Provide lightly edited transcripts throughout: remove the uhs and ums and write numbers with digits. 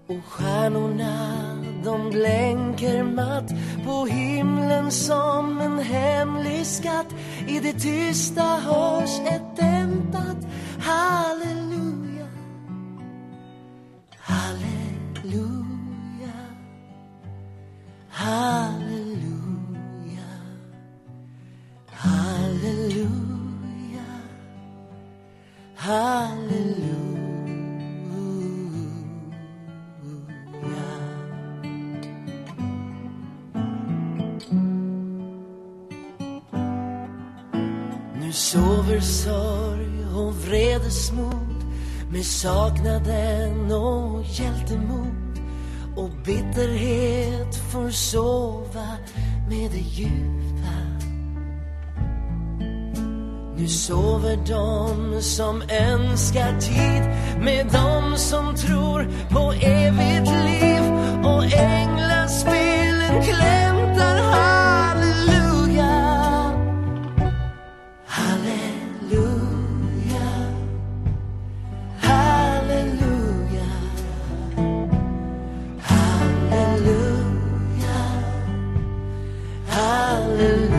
Och stjärnorna, de blänker matt på himlen som en hemlig skatt. I det tysta hörs ett dämpat halleluja, halleluja, halleluja, halleluja, halleluja. Nu sover sorg och vredesmod med saknaden och hjältemod, och bitterhet får sova med det djupa. Nu sover de som önskar tid med de som tror på evigt liv, och änglaspelen klämtar halleluja, halleluja, halleluja, halleluja, halleluja.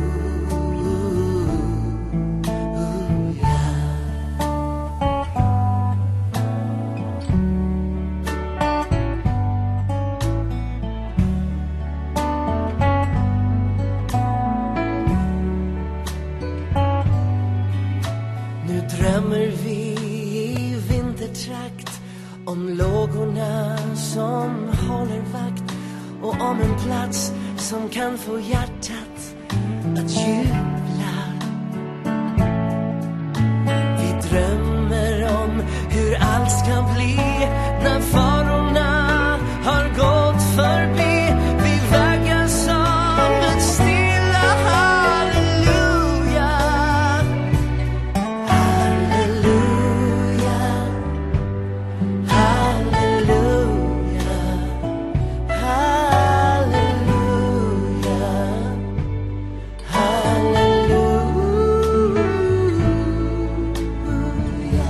Drömmer vi i vintertrakt om lågorna som håller vakt, och om en plats som kan få hjärtat att jubla. Vi drömmer om hur allt ska bli när farorna har gått förbi. Vi vaggas av ett stilla halleluja, halleluja, halleluja, halleluja, halleluja.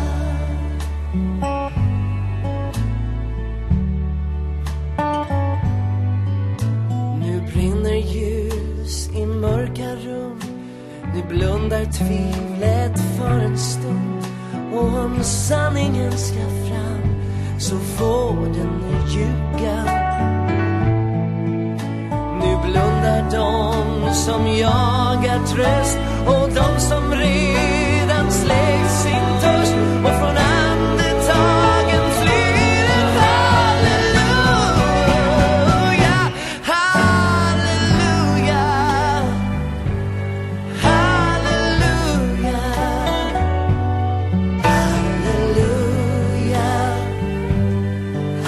Nu brinner ljus i mörka rum, nu blundar tvivlet för en stund, och om sanningen ska fram så får den ljuga. Nu blundar de som jagar tröst, och de som redan släckt sin törst, och från andetagen flyr en halleluja, halleluja, halleluja, halleluja, halleluja,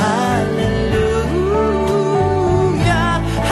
halleluja,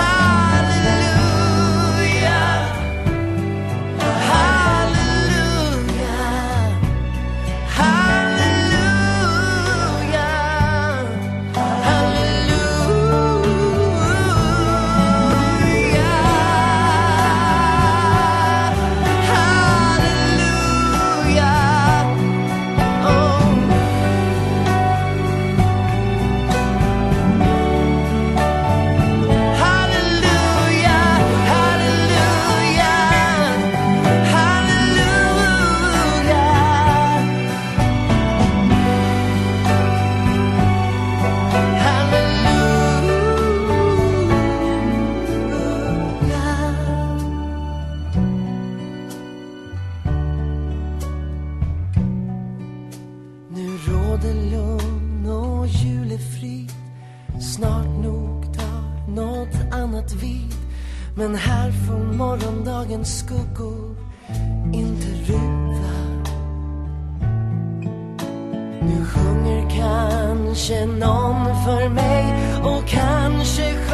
Nu råder lugn och julefrid, snart nog tar något annat vid, men här får morgondagens skuggor inte ruva. Nu sjunger kanske någon för mig, och kanske